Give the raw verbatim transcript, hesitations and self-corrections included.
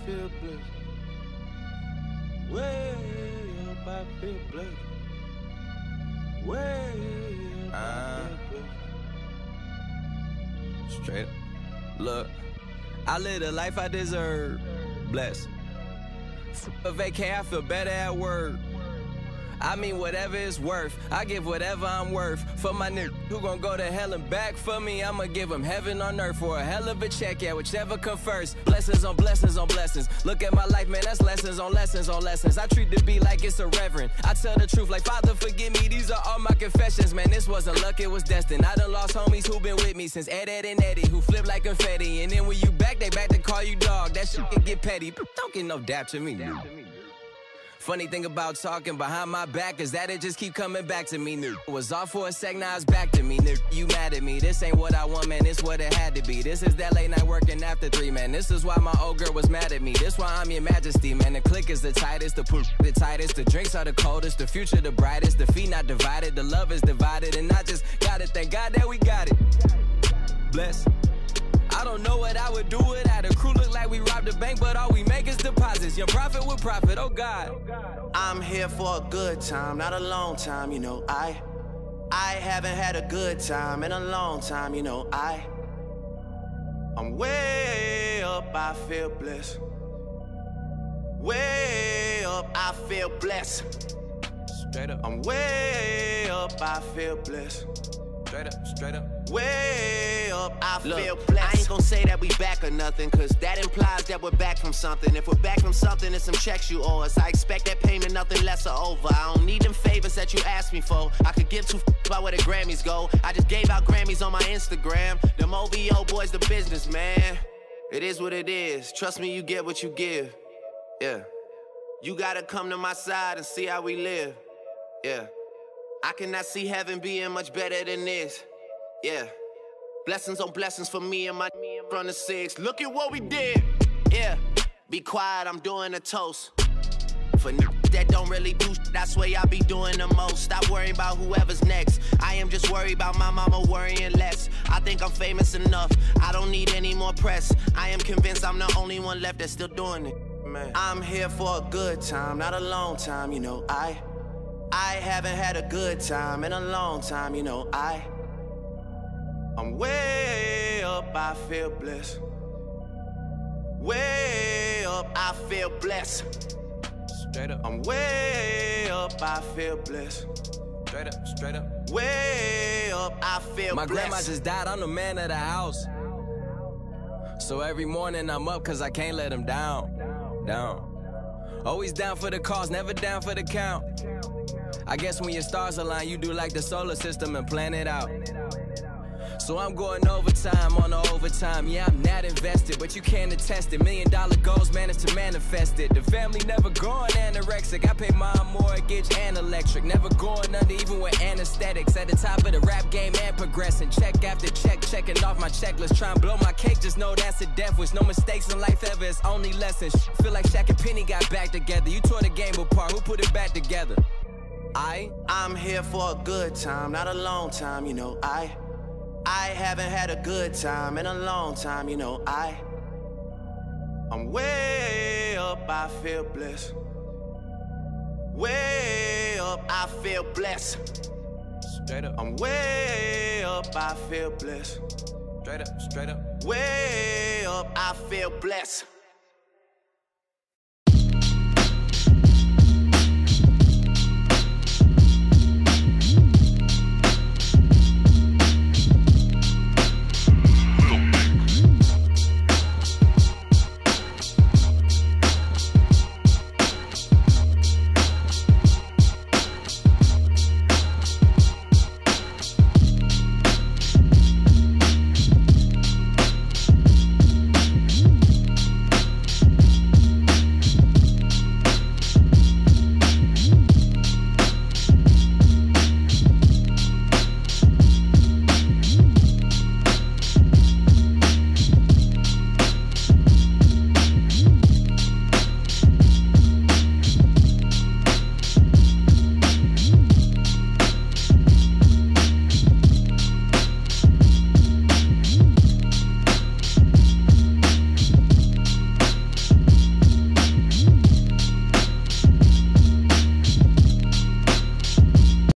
feel blessed. Way up, I feel blessed. Way up, I feel blessed. Straight up. Look, I live the life I deserve. Blessed. A vacay, I feel better at work. I mean whatever it's worth, I give whatever I'm worth. For my nigga who gon' go to hell and back for me, I'ma give him heaven on earth for a hell of a check, yeah, whichever come first. Blessings on blessings on blessings. Look at my life, man, that's lessons on lessons on lessons. I treat the beat like it's a reverend. I tell the truth like, Father, forgive me, these are all my confessions. Man, this wasn't luck, it was destined. I done lost homies who been with me since Ed, Ed, and Eddie, who flip like confetti. And then when you back, they back to call you dog. That shit can get petty. Don't get no dap to me, dude. Funny thing about talking behind my back is that it just keep coming back to me, nigga. Was off for a sec, now it's back to me, nigga. You mad at me, this ain't what I want, man, this what it had to be. This is that late night working after three, man. This is why my old girl was mad at me. This why I'm your majesty, man. The click is the tightest, the poop the tightest, the drinks are the coldest, the future the brightest, the feet not divided, the love is divided, and I just gotta thank God that we got it. Bless. I don't know what I would do without a crew. Look like we robbed a bank, but all we make is deposits. Young profit with profit, oh God. I'm here for a good time, not a long time, you know. I I haven't had a good time in a long time, you know. I I'm way up, I feel blessed. Way up, I feel blessed. Straight up. I'm way up, I feel blessed. Straight up, straight up. Way up, I Look, feel blessed. I ain't gon' say that we back or nothing, cause that implies that we're back from something. If we're back from something, it's some checks you owe us. I expect that payment, nothing less or over. I don't need them favors that you asked me for. I could give two f about where the Grammys go. I just gave out Grammys on my Instagram. Them O V O boys, the business, man. It is what it is. Trust me, you get what you give. Yeah. You gotta come to my side and see how we live. Yeah. I cannot see heaven being much better than this. Yeah. Blessings on blessings for me and my from the six. Look at what we did. Yeah. Be quiet, I'm doing a toast. For n that don't really do shit, I swear I be doing the most. Stop worrying about whoever's next. I am just worried about my mama worrying less. I think I'm famous enough. I don't need any more press. I am convinced I'm the only one left that's still doing it. Man. I'm here for a good time, not a long time, you know. I I haven't had a good time in a long time, you know. I I'm way up, I feel blessed. Way up, I feel blessed. Straight up. I'm way up, I feel blessed. Straight up, straight up. Way up, I feel My blessed. grandma just died, I'm the man of the house. So every morning I'm up cause I can't let him down. Down. Always down for the cause, never down for the count. I guess when your stars align, you do like the solar system and plan it out. So I'm going overtime on the overtime. Yeah, I'm not invested, but you can't attest it. Million dollar goals managed to manifest it. The family never going anorexic. I pay my mortgage and electric. Never going under even with anesthetics. At the top of the rap game and progressing. Check after check, checking off my checklist. Try and blow my cake, just know that's a death wish. No mistakes in life ever, it's only lessons. Feel like Shaq and Penny got back together. You tore the game apart, who put it back together? I? I'm here for a good time, not a long time, you know. I I haven't had a good time in a long time, you know. I I'm way up, I feel blessed. Way up, I feel blessed. Straight up. I'm way up, I feel blessed. Straight up, straight up. Way up, I feel blessed.